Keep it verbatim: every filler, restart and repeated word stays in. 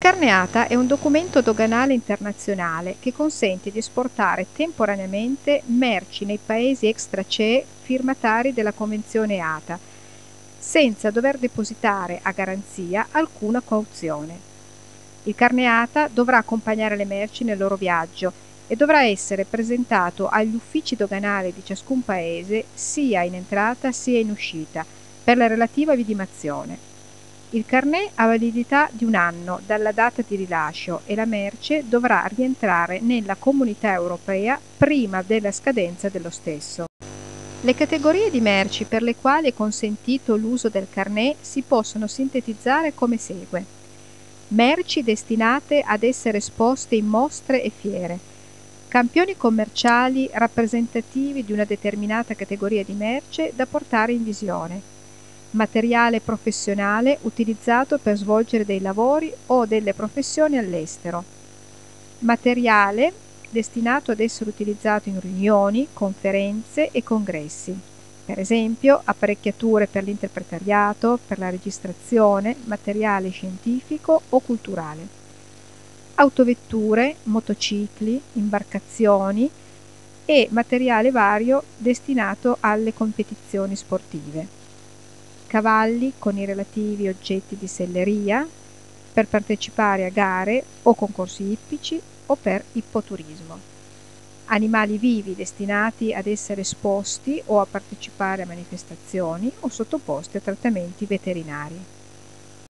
carneata è un documento doganale internazionale che consente di esportare temporaneamente merci nei paesi extra-C E firmatari della Convenzione A T A, senza dover depositare a garanzia alcuna cauzione. Il carneata dovrà accompagnare le merci nel loro viaggio e dovrà essere presentato agli uffici doganali di ciascun paese sia in entrata sia in uscita per la relativa vidimazione. Il carnet ha validità di un anno dalla data di rilascio e la merce dovrà rientrare nella Comunità Europea prima della scadenza dello stesso. Le categorie di merci per le quali è consentito l'uso del carnet si possono sintetizzare come segue: merci destinate ad essere esposte in mostre e fiere, campioni commerciali rappresentativi di una determinata categoria di merce da portare in visione, materiale professionale utilizzato per svolgere dei lavori o delle professioni all'estero, materiale destinato ad essere utilizzato in riunioni, conferenze e congressi, per esempio apparecchiature per l'interpretariato, per la registrazione, materiale scientifico o culturale, autovetture, motocicli, imbarcazioni e materiale vario destinato alle competizioni sportive, cavalli con i relativi oggetti di selleria per partecipare a gare o concorsi ippici o per ippoturismo, animali vivi destinati ad essere esposti o a partecipare a manifestazioni o sottoposti a trattamenti veterinari.